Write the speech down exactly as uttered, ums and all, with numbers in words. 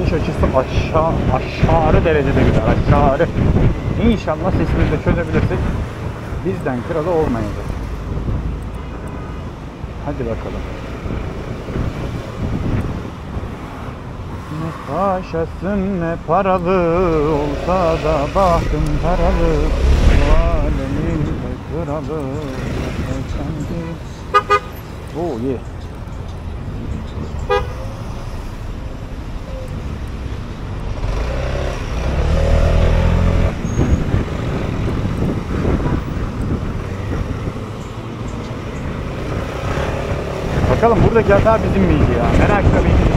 bakış açısı aşağı aşağı derecede güzel. Aşağı. İnşallah sesimizi de çözebilirsek bizden kralı olmayacak. Hadi bakalım. Ne paşasın ne paralı, olsa da bahtım paralı, bu alemin de kralı efendi. Oo ye. Bakalım buradaki hata bizim miydi ya? Merak tabii.